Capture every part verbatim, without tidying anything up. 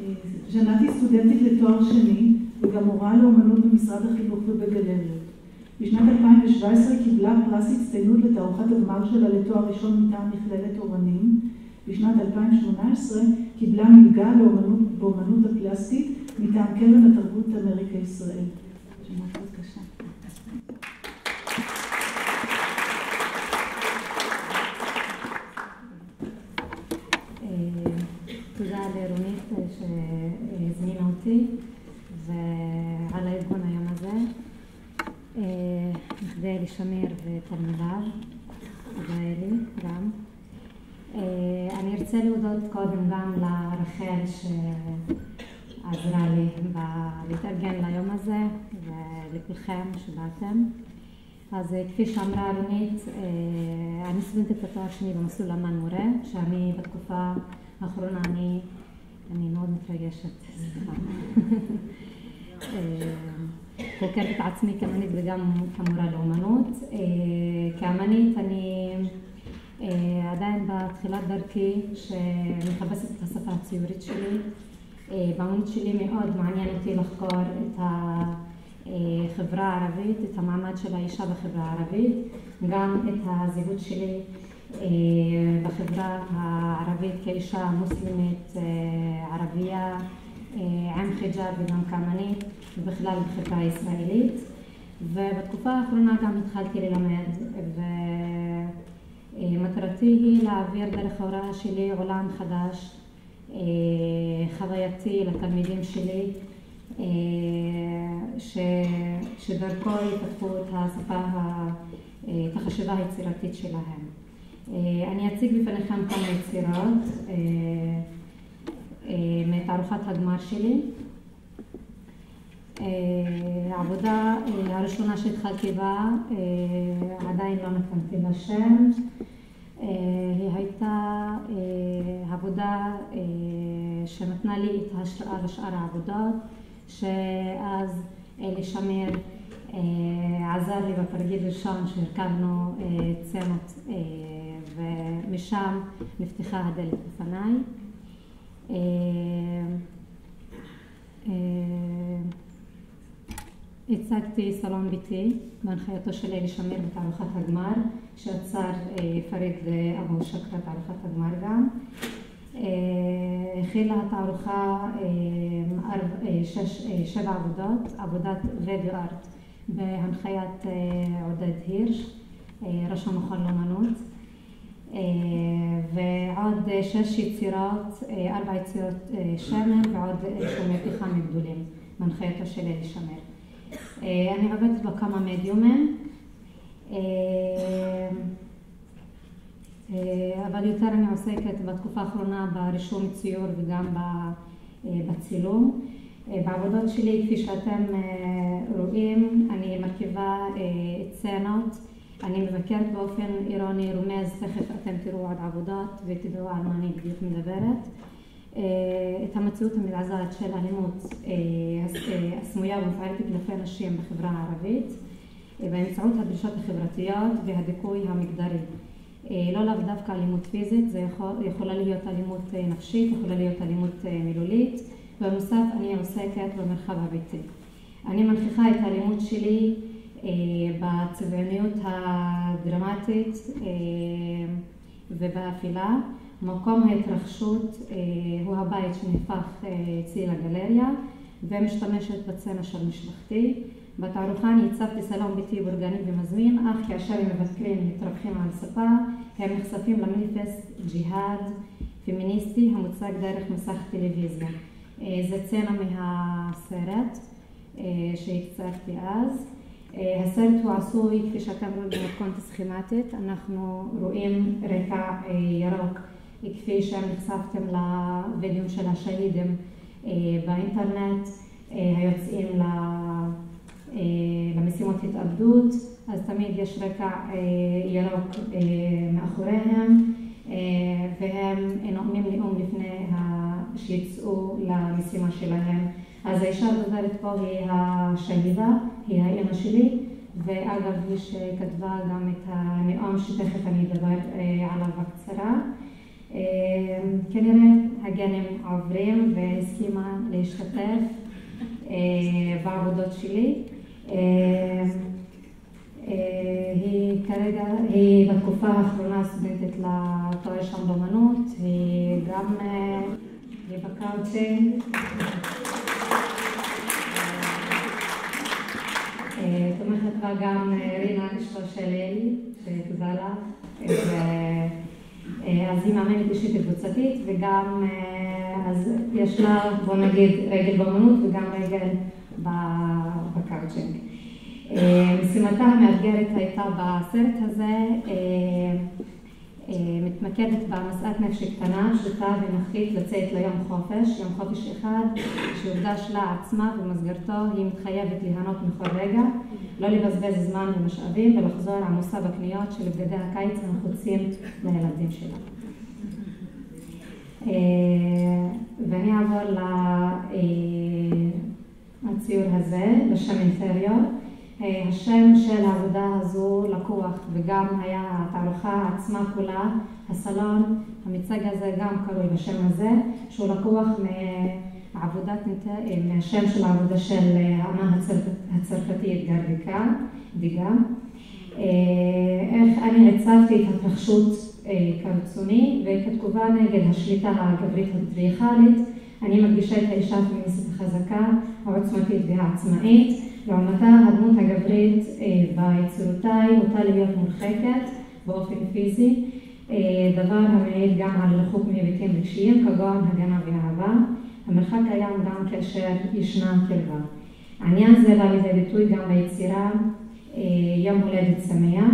ז'נת היא סטודנטית לתואר שני וגם מורה לאומנות במשרד החינוך ובגלריות. בשנת אלפיים ושבע עשרה קיבלה פרס הצטיינות לתערוכת הגמר שלה לתואר ראשון מטעם מכללת אורנים. בשנת אלפיים ושמונה עשרה קיבלה מלגה לאומנות באומנות הפלסטית מטעם קרן התרבות אמריקה ישראל. ז'נת, בבקשה. תודה לרונית שהזמינה אותי ועל הארגון היום הזה בכדי לשמר ותלמידיו, תודה לי גם. אני ארצה להודות קודם גם לרחל שעזרה לי להתארגן ליום הזה ולכולכם שבאתם. אז כפי שאמרה רונית, אני סטודנטית בתואר שני במסלול אמן מורה, שאני בתקופה האחרונה אני, אני מאוד מתרגשת, סליחה. חוקרת את עצמי כאמנית וגם כמורה לאומנות. כאמנית אני עדיין בתחילת דרכי שמחפשת את השפה הציורית שלי. באמנות שלי מאוד מעניין אותי לחקור את החברה הערבית, את המעמד של האישה בחברה הערבית, גם את הזהות שלי בחברה הערבית כאישה מוסלמית ערבייה עם חיג'אב וגם כאמנית ובכלל בחברה הישראלית. ובתקופה האחרונה גם התחלתי ללמד ומטרתי היא להעביר דרך ההוראה שלי עולם חדש חווייתי לתלמידים שלי ש... שדרכו יפתחו את השפה, את החשיבה היצירתית שלהם. אני אציג בפניכם כמה יצירות מתערוכת הגמר שלי. העבודה הראשונה שהתחלתי בה עדיין לא נתנתי לה שם. היא הייתה עבודה שנתנה לי את ההשראה לשאר העבודות, שאז אלי שמיר עזר לי בתרגיל ראשון שהרכבנו צנות ומשם נפתחה הדלת בפניי. הצגתי סלון ביתי בהנחייתו של אלי שמיר בתערוכת הגמר, שעצר פריד אבו שקרה תערוכת הגמר גם. הכילה התערוכה שבע עבודות, עבודת וידאו ארט בהנחיית עודד הירש, ראש המכון לאומנות, ועוד שש יצירות, ארבע יצירות שמן ועוד שלמי פחם גדולים בהנחייתו של אלי שמיר. אני עובדת בכמה מדיומים, אבל יותר אני עוסקת בתקופה האחרונה ברישום ציור וגם בצילום. בעבודות שלי, כפי שאתם רואים, אני מרכיבה סצנות, אני מבקרת באופן אירוני רומז, תכף אתם תראו עוד עבודות ותדעו על מה אני בדיוק מדברת. את המציאות המזעזעת של האלימות הסמויה ומופעלת כלפי נשים בחברה הערבית באמצעות הדרישות החברתיות והדיכוי המגדרי. לא לאו דווקא אלימות פיזית, זה יכול, יכולה להיות אלימות נפשית, יכולה להיות אלימות מילולית, ובנוסף אני עוסקת במרחב הביתי. אני מנכיחה את האלימות שלי בצבעוניות הדרמטית ובאפילה. מקום ההתרחשות הוא הבית שנהפך אצלי לגלריה ומשתמשת בצנע של משפחתי. בתערוכה אני הצבתי סלון ביתי אורגני ומזמין, אך כאשר המבקרים מתרווחים על ספה, הם נחשפים למניפסט ג'יהאד פמיניסטי המוצג דרך מסך טלוויזיה. זה צנע מהסרט שהצבתי אז. הסרט הוא עשוי, כפי שאתם רואים במתכונת סכימטית, אנחנו רואים רקע ירוק, כפי שהם נחשפתם לוידאו של השהידים באינטרנט, היוצאים למשימות התאבדות, אז תמיד יש רקע ירוק מאחוריהם, והם נואמים נאום לפני שיצאו למשימה שלהם. אז האישה הדוברת פה היא השהידה, היא האמא שלי, ואגב היא שכתבה גם את הנאום שתכף אני אדבר עליו בקצרה. כנראה הגנים עוברים והסכימה להשתתף בעבודות שלי. היא כרגע, היא בתקופה האחרונה סטודנטית לתואר ראשון באמנות, היא גם היא בקאוצ'ינג. תומכת בה גם רינה אשתו של אלי, שתודה לה. אז היא מאמנת אישית קבוצתית, וגם אז יש לה, בוא נגיד, רגל באמנות וגם רגל בקאוצ'ינג. משימתה המאתגרת הייתה בסרט הזה, מתמקדת במשאת נפש קטנה, פשוטה ונוחית לצאת ליום חופש, יום חופש אחד שהוקדש לה עצמה, במסגרתו היא מתחייבת ליהנות מכל רגע, לא לבזבז זמן ומשאבים ולחזור עמוסה בקניות של בגדי הקיץ הנחוצים לילדים שלה. ואני אעבור לציור הזה, בשם אינטריור. השם של העבודה הזו לקוח, וגם היה התערוכה עצמה כולה, הסלון, המצג הזה גם קרוי בשם הזה, שהוא לקוח מעבודת, מהשם של העבודה של האמן הצרפתי אדגר דיגה. איך אני הצבתי את התרחשות כרצוני, וכתגובה נגד השליטה הגברית הפטריארכלית, אני מדגישה את האישה הפמיניסטית החזקה, העוצמתית והעצמאית. לעומתה, הדמות הגברית ביצירותיי נוטה להיות מורחקת באופן פיזי, דבר המעיד גם על ריחוק מהיבטים רגשיים כגון הגנה ואהבה. המרחק קיים גם כאשר ישנה קרבה. העניין זה בא לידי ביטוי גם ביצירה יום הולדת שמח,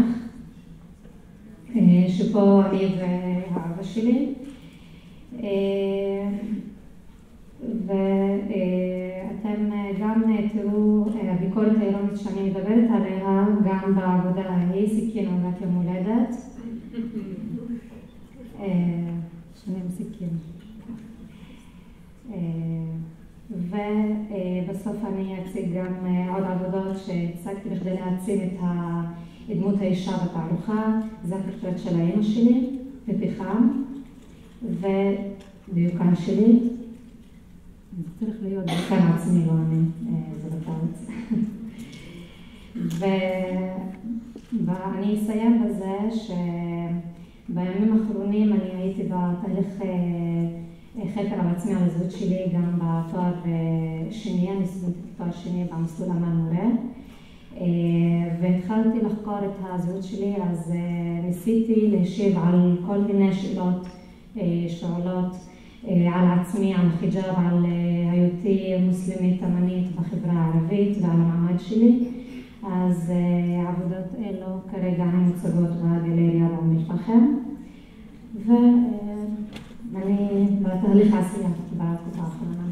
שפה אני והאבא שלי. ואתם גם תראו הביקורת האירונית שאני מדברת עליה גם בעבודה ההיא, סכין עונת יום הולדת. שנים סכין. ובסוף אני אציג גם עוד עבודות שהצגתי בכדי להעצים את דמות האישה בתערוכה. זה הפורטרט של האמא שלי בפחם ודיוקן שלי. זה צריך להיות דיוקן עצמי, לא אני, זה בטעות. ואני אסיים בזה שבימים האחרונים אני הייתי בתהליך חקר על עצמי על הזהות שלי גם בתואר שני, אני סטודנטית תואר שני במסלול אמן מורה. והתחלתי לחקור את הזהות שלי, אז ניסיתי להשיב על כל מיני שאלות שעולות על עצמי, על חיג'אב, על היותי מוסלמית אמנית בחברה הערבית ועל המעמד שלי. אז עבודות אלו כרגע הן מוצגות בגלריה באום אל-פחם, ואני בתהליך העשייה בתקופה האחרונה.